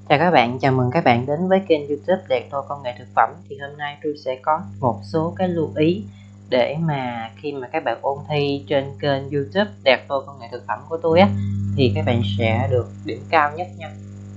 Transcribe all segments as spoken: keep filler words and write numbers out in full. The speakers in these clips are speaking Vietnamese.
Chào các bạn, chào mừng các bạn đến với kênh YouTube Đạt Tô Công nghệ thực phẩm. Thì hôm nay tôi sẽ có một số cái lưu ý để mà khi mà các bạn ôn thi trên kênh YouTube Đạt Tô Công nghệ thực phẩm của tôi á, thì các bạn sẽ được điểm cao nhất nha.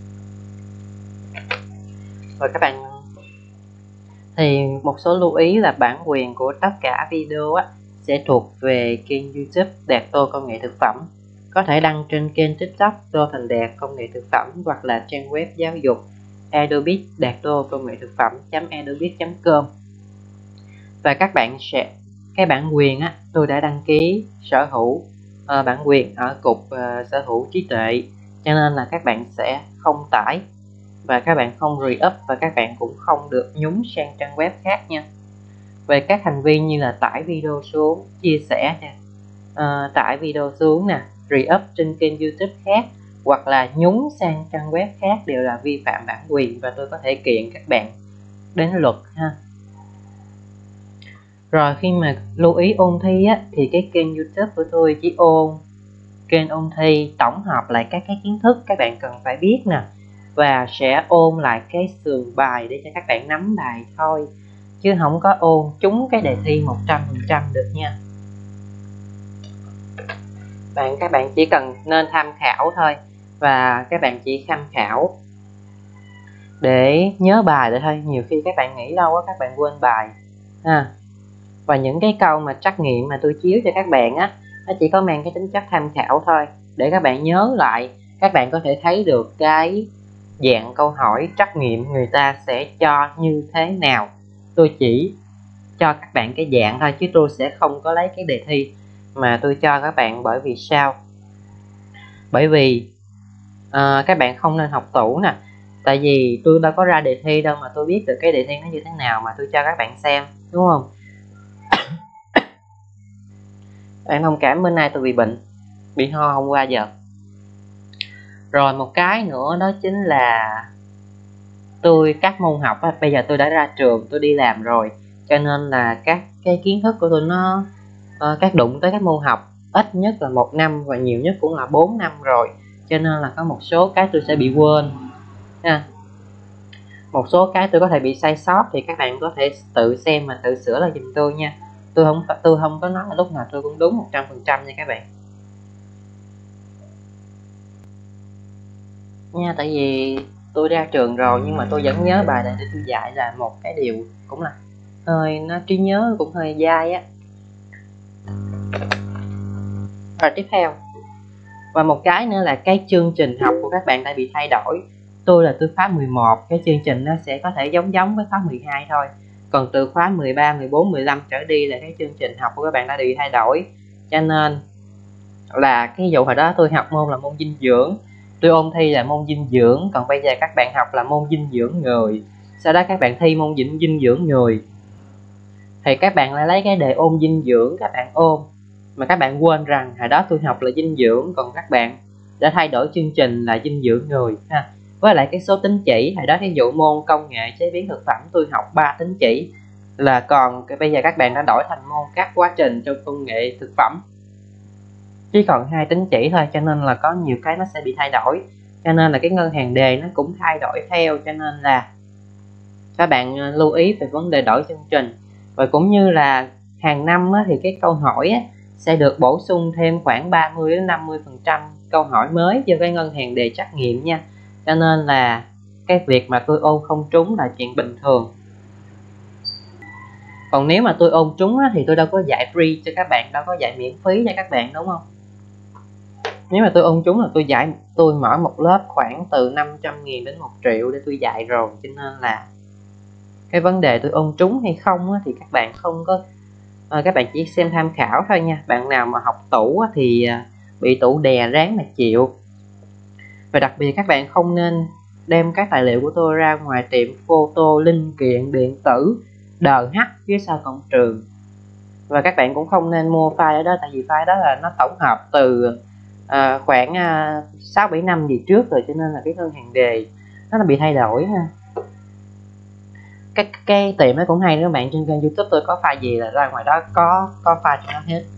Rồi các bạn, thì một số lưu ý là bản quyền của tất cả video á sẽ thuộc về kênh YouTube Đạt Tô Công nghệ thực phẩm, có thể đăng trên kênh TikTok Tô Thành Đạt Công nghệ thực phẩm hoặc là trang web giáo dục Edubit Đạt Tô Công nghệ thực phẩm .edubit chấm com. Và các bạn sẽ cái bản quyền á tôi đã đăng ký sở hữu uh, bản quyền ở cục uh, sở hữu trí tuệ, cho nên là các bạn sẽ không tải và các bạn không re-up và các bạn cũng không được nhúng sang trang web khác nha. Về các hành vi như là tải video xuống, chia sẻ nè, uh, tải video xuống nè, re-up trên kênh YouTube khác hoặc là nhúng sang trang web khác đều là vi phạm bản quyền và tôi có thể kiện các bạn đến luật ha. Rồi khi mà lưu ý ôn thi á, thì cái kênh YouTube của tôi chỉ ôn kênh ôn thi tổng hợp lại các cái kiến thức các bạn cần phải biết nè, và sẽ ôn lại cái sườn bài để cho các bạn nắm bài thôi, chứ không có ôn trúng cái đề thi một trăm phần trăm được nha. Bạn các bạn chỉ cần nên tham khảo thôi, và các bạn chỉ tham khảo để nhớ bài vậy thôi. Nhiều khi các bạn nghĩ lâu quá các bạn quên bài ha. Và những cái câu mà trắc nghiệm mà tôi chiếu cho các bạn á, nó chỉ có mang cái tính chất tham khảo thôi, để các bạn nhớ lại, các bạn có thể thấy được cái dạng câu hỏi trắc nghiệm người ta sẽ cho như thế nào. Tôi chỉ cho các bạn cái dạng thôi, chứ tôi sẽ không có lấy cái đề thi mà tôi cho các bạn. Bởi vì sao? Bởi vì uh, các bạn không nên học tủ nè. Tại vì tôi đâu có ra đề thi đâu mà tôi biết được cái đề thi nó như thế nào mà tôi cho các bạn xem, đúng không? Bạn thông cảm, bên nay tôi bị bệnh, bị ho hôm qua giờ. Rồi một cái nữa đó chính là tôi các môn học á, bây giờ tôi đã ra trường, tôi đi làm rồi, cho nên là các cái kiến thức của tôi nó uh, các đụng tới các môn học ít nhất là một năm và nhiều nhất cũng là bốn năm rồi, cho nên là có một số cái tôi sẽ bị quên nha. Một số cái tôi có thể bị sai sót thì các bạn có thể tự xem mà tự sửa lại giùm tôi nha. Tôi không tôi không có nói là lúc nào tôi cũng đúng một trăm phần trăm nha các bạn nha. Tại vì tôi ra trường rồi nhưng mà tôi vẫn nhớ bài này để tôi dạy là một cái điều cũng là hơi nó trí nhớ cũng hơi dai á. Rồi tiếp theo, và một cái nữa là cái chương trình học của các bạn đã bị thay đổi. Tôi là tôi khóa mười một, cái chương trình nó sẽ có thể giống giống với khóa mười hai thôi. Còn từ khóa mười ba, mười bốn, mười lăm trở đi là cái chương trình học của các bạn đã bị thay đổi. Cho nên là cái vụ hồi đó tôi học môn là môn dinh dưỡng, tôi ôn thi là môn dinh dưỡng, còn bây giờ các bạn học là môn dinh dưỡng người. Sau đó các bạn thi môn dinh, dinh dưỡng người thì các bạn lại lấy cái đề ôn dinh dưỡng các bạn ôn, mà các bạn quên rằng hồi đó tôi học là dinh dưỡng, còn các bạn đã thay đổi chương trình là dinh dưỡng người ha. Với lại cái số tín chỉ hồi đó, thí dụ môn công nghệ chế biến thực phẩm tôi học ba tín chỉ, là còn bây giờ các bạn đã đổi thành môn các quá trình trong công nghệ thực phẩm, chỉ còn hai tín chỉ thôi, cho nên là có nhiều cái nó sẽ bị thay đổi, cho nên là cái ngân hàng đề nó cũng thay đổi theo. Cho nên là các bạn lưu ý về vấn đề đổi chương trình. Và cũng như là hàng năm á, thì cái câu hỏi á, sẽ được bổ sung thêm khoảng ba mươi đến năm mươi phần trăm câu hỏi mới cho cái ngân hàng đề trắc nghiệm nha. Cho nên là cái việc mà tôi ôn không trúng là chuyện bình thường. Còn nếu mà tôi ôn trúng á, thì tôi đâu có dạy free cho các bạn, đâu có dạy miễn phí cho các bạn, đúng không? Nếu mà tôi ôn trúng là tôi dạy, tôi mở một lớp khoảng từ năm trăm nghìn đến một triệu để tôi dạy rồi. Cho nên là cái vấn đề tôi ôn trúng hay không á, thì các bạn không có à, các bạn chỉ xem tham khảo thôi nha. Bạn nào mà học tủ á, thì bị tủ đè ráng mà chịu. Và đặc biệt các bạn không nên đem các tài liệu của tôi ra ngoài tiệm photo linh kiện điện tử đờ hắt phía sau cổng trường. Và các bạn cũng không nên mua file ở đó, tại vì file đó là nó tổng hợp từ à, khoảng à, sáu bảy năm gì trước rồi, cho nên là cái ngân hàng đề nó bị thay đổi ha. Cái, cái tiệm nó cũng hay nữa các bạn, trên kênh YouTube tôi có file gì là ra ngoài đó có có file cho nó hết.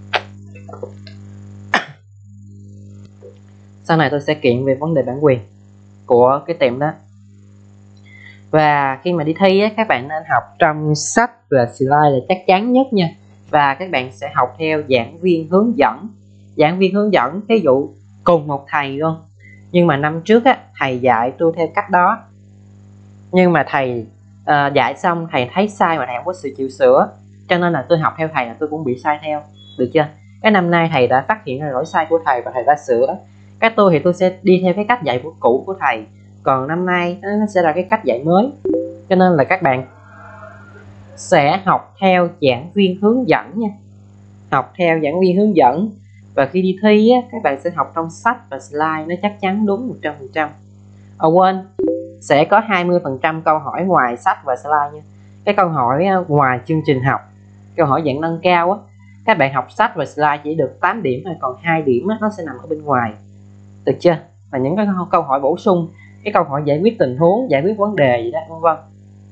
Sau này tôi sẽ kiện về vấn đề bản quyền. của cái tiệm đó. Và khi mà đi thi á, các bạn nên học trong sách và slide là chắc chắn nhất nha. Và các bạn sẽ học theo giảng viên hướng dẫn. Giảng viên hướng dẫn, ví dụ cùng một thầy luôn, nhưng mà năm trước á, thầy dạy tôi theo cách đó, nhưng mà thầy uh, dạy xong thầy thấy sai mà thầy không có sự chịu sửa, cho nên là tôi học theo thầy là tôi cũng bị sai theo, được chưa? Cái năm nay thầy đã phát hiện ra lỗi sai của thầy và thầy đã sửa. Cái tôi thì tôi sẽ đi theo cái cách dạy của cũ của thầy, còn năm nay nó sẽ là cái cách dạy mới, cho nên là các bạn sẽ học theo giảng viên hướng dẫn nha. Học theo giảng viên hướng dẫn. Và khi đi thi á, các bạn sẽ học trong sách và slide, nó chắc chắn đúng một trăm phần trăm. Ờ quên, sẽ có hai mươi phần trăm câu hỏi ngoài sách và slide nha. Cái câu hỏi ngoài chương trình học, câu hỏi dạng nâng cao á, các bạn học sách và slide chỉ được tám điểm thôi, còn hai điểm á, nó sẽ nằm ở bên ngoài, được chưa? Và những cái câu hỏi bổ sung, cái câu hỏi giải quyết tình huống, giải quyết vấn đề gì đó, vân vân.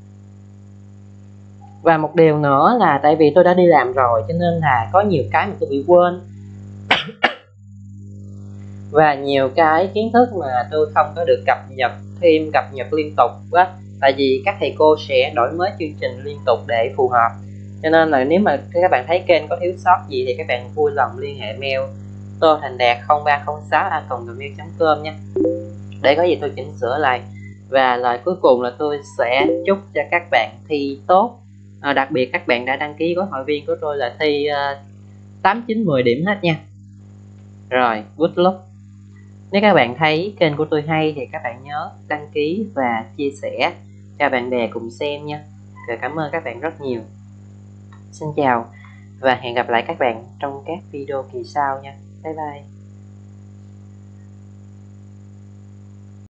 Và một điều nữa là tại vì tôi đã đi làm rồi cho nên là có nhiều cái mà tôi bị quên và nhiều cái kiến thức mà tôi không có được cập nhật thêm, cập nhật liên tục á, tại vì các thầy cô sẽ đổi mới chương trình liên tục để phù hợp. Cho nên là nếu mà các bạn thấy kênh có thiếu sót gì thì các bạn vui lòng liên hệ mail tô thành đạt không ba không sáu a còng gmail chấm com nha, để có gì tôi chỉnh sửa lại. Và lời cuối cùng là tôi sẽ chúc cho các bạn thi tốt, à, đặc biệt các bạn đã đăng ký gói hội viên của tôi là thi uh, tám, chín, mười điểm hết nha. Rồi, good luck. Nếu các bạn thấy kênh của tôi hay thì các bạn nhớ đăng ký và chia sẻ cho bạn bè cùng xem nha. Rồi, cảm ơn các bạn rất nhiều. Xin chào và hẹn gặp lại các bạn trong các video kỳ sau nha. Bye bye.